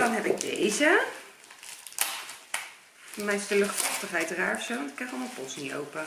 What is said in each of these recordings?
dan heb ik deze. Voor mij is de luchtvochtigheid raar zo, want ik krijg allemaal post niet open.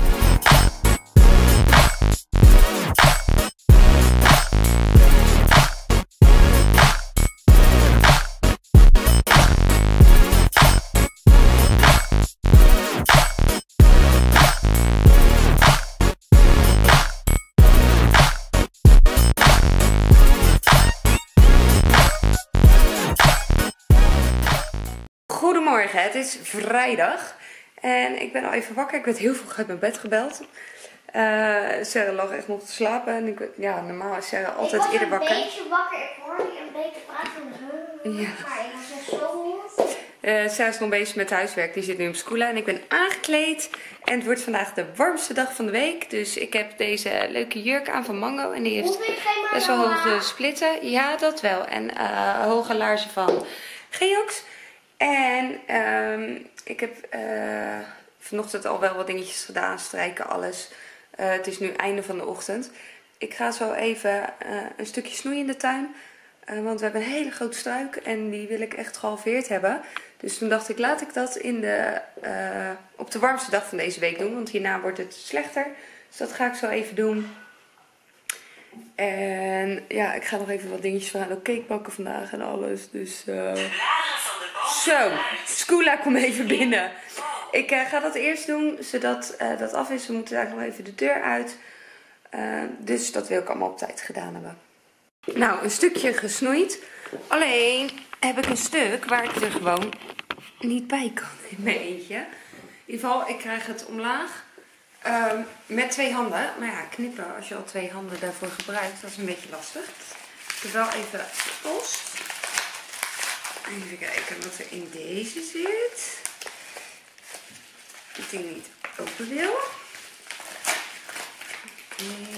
Goedemorgen, het is vrijdag en ik ben al even wakker. Ik werd heel vroeg uit mijn bed gebeld. Sarah lag echt nog te slapen en normaal is Sarah altijd eerder wakker. Ik was een beetje wakker, ik hoorde je een beetje praten. Ja. Maar ik was echt zo moe. Sarah is nog bezig met huiswerk, die zit nu op school en ik ben aangekleed. En het wordt vandaag de warmste dag van de week, dus ik heb deze leuke jurk aan van Mango. En die heeft best wel hoge splitten, ja dat wel. En hoge laarzen van Geox. En ik heb vanochtend al wel wat dingetjes gedaan, strijken, alles. Het is nu einde van de ochtend. Ik ga zo even een stukje snoeien in de tuin. Want we hebben een hele grote struik en die wil ik echt gehalveerd hebben. Dus toen dacht ik, laat ik dat op de warmste dag van deze week doen. Want hierna wordt het slechter. Dus dat ga ik zo even doen. En ja, ik ga nog even wat dingetjes van de cake bakken vandaag en alles. Dus zo, Skoola, kom even binnen. Ik ga dat eerst doen, zodat dat af is. We moeten daar nog even de deur uit. Dus dat wil ik allemaal op tijd gedaan hebben. Nou, een stukje gesnoeid. Alleen heb ik een stuk waar ik er gewoon niet bij kan in mijn eentje. In ieder geval, ik krijg het omlaag. Met twee handen. Maar ja, knippen als je al twee handen daarvoor gebruikt, dat is een beetje lastig. Ik heb wel even post. Even kijken wat er in deze zit. Dat ding niet open wil. Oké.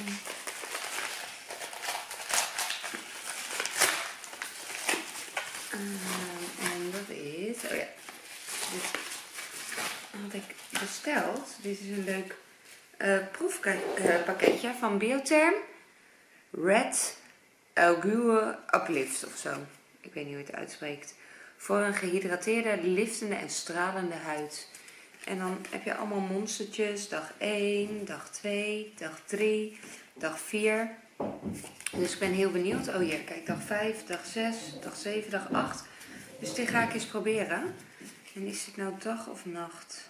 En dat is... Oh ja. Dit had ik besteld. Dit is een leuk proefpakketje van Biotherm. Red Allure Uplift of zo. Ik weet niet hoe je het uitspreekt. Voor een gehydrateerde, liftende en stralende huid. En dan heb je allemaal monstertjes. Dag 1, dag 2, dag 3, dag 4. Dus ik ben heel benieuwd. Oh hier, kijk, dag 5, dag 6, dag 7, dag 8. Dus dit ga ik eens proberen. En is dit nou dag of nacht?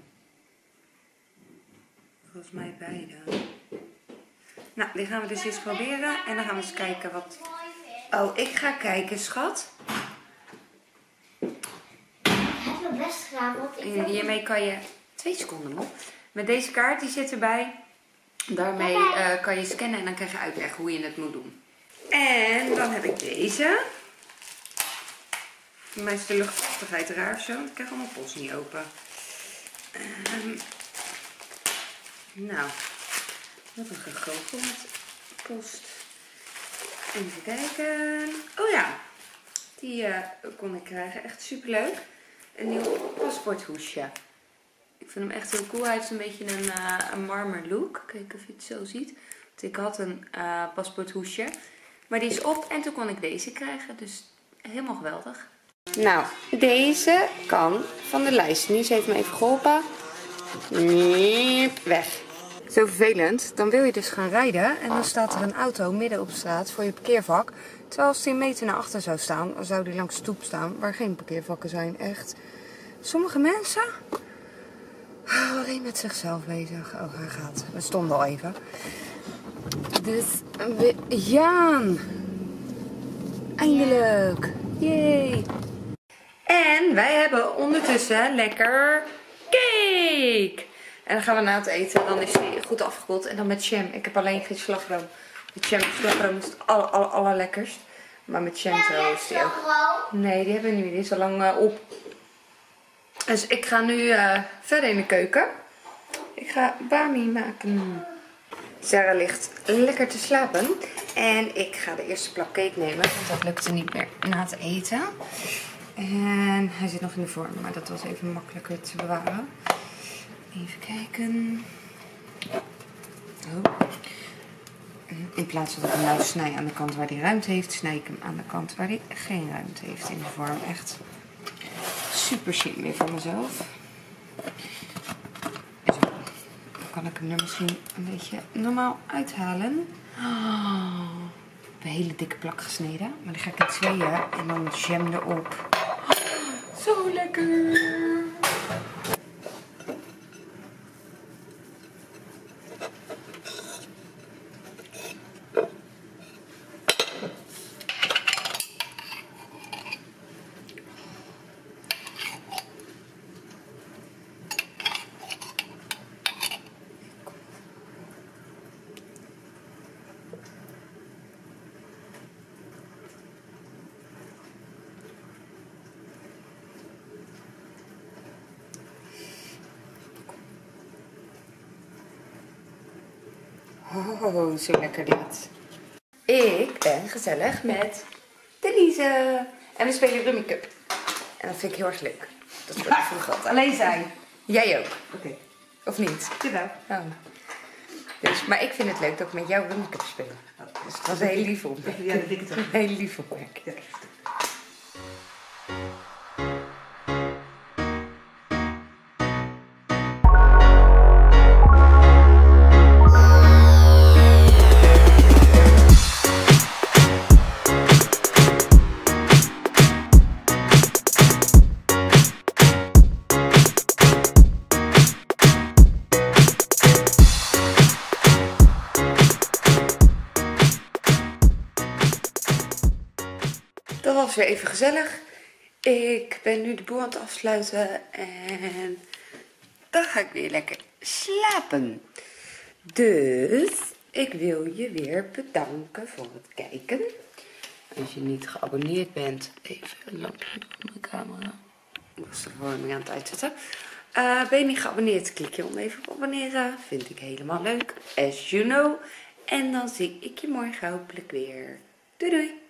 Volgens mij beide. Nou, die gaan we dus eens proberen. En dan gaan we eens kijken wat... Oh, ik ga kijken, schat. Ik heb het best gedaan, want En hiermee kan je... 2 seconden nog. Met deze kaart, die zit erbij. Daarmee kan je scannen en dan krijg je uitleg hoe je het moet doen. En dan heb ik deze. Voor mij is de luchtvochtigheid raar zo, want ik krijg allemaal post niet open. Nou, wat een gegoochel met post. Even kijken. Oh ja, die kon ik krijgen. Echt super leuk. Een nieuw paspoorthoesje. Ik vind hem echt heel cool. Hij heeft een beetje een marmer look. Kijk of je het zo ziet. Want ik had een paspoorthoesje. Maar die is op en toen kon ik deze krijgen. Dus helemaal geweldig. Nou, deze kan van de lijst. Nies heeft me even geholpen. Weg. Zo vervelend. Dan wil je dus gaan rijden. En dan staat er een auto midden op straat voor je parkeervak. Terwijl als die een meter naar achter zou staan, dan zou die langs de stoep staan. Waar geen parkeervakken zijn. Echt. Sommige mensen... alleen met zichzelf bezig. Oh, hij gaat. We stonden al even. Dus, Jaan. Eindelijk. Yay. En wij hebben ondertussen lekker cake. En dan gaan we na het eten. Dan is die goed afgekoeld. En dan met jam. Ik heb alleen geen slagroom. Met jam en slagroom is het allerlekkerst. Maar met jam zo is die ook. Nee, die hebben we nu. Die is al lang op. Dus ik ga nu verder in de keuken. Ik ga bami maken. Sarah ligt lekker te slapen. En ik ga de eerste plak cake nemen. Want dat lukte niet meer na het eten. En hij zit nog in de vorm. Maar dat was even makkelijker te bewaren. Even kijken. Oh. In plaats van dat ik hem nou snij aan de kant waar hij ruimte heeft, snij ik hem aan de kant waar hij geen ruimte heeft in de vorm. Echt super slim weer van mezelf. Zo. Dan kan ik hem er misschien een beetje normaal uithalen. Oh, een hele dikke plak gesneden. Maar die ga ik in tweeën en dan jam erop. Oh, zo lekker! Oh, zo lekker dit. Ik ben gezellig met Denise. En we spelen Rummy Cup. En dat vind ik heel erg leuk. Dat wordt veel geld. Alleen zij? Jij ook. Oké. Of niet? Jawel. Oh. Dus, maar ik vind het leuk dat ik met jou Rummy Cup speel. Dus het was een hele lieve opmerking. Ja, dat vind ik het ook. Een hele lieve opmerking. Ja. Dat was weer even gezellig. Ik ben nu de boel aan het afsluiten en dan ga ik weer lekker slapen. Dus ik wil je weer bedanken voor het kijken. Als je niet geabonneerd bent, even een lampje op mijn camera. Ik was de verwarming aan het uitzetten. Ben je niet geabonneerd, klik je om even op abonneren. Vind ik helemaal leuk, as you know. En dan zie ik je morgen hopelijk weer. Doei doei!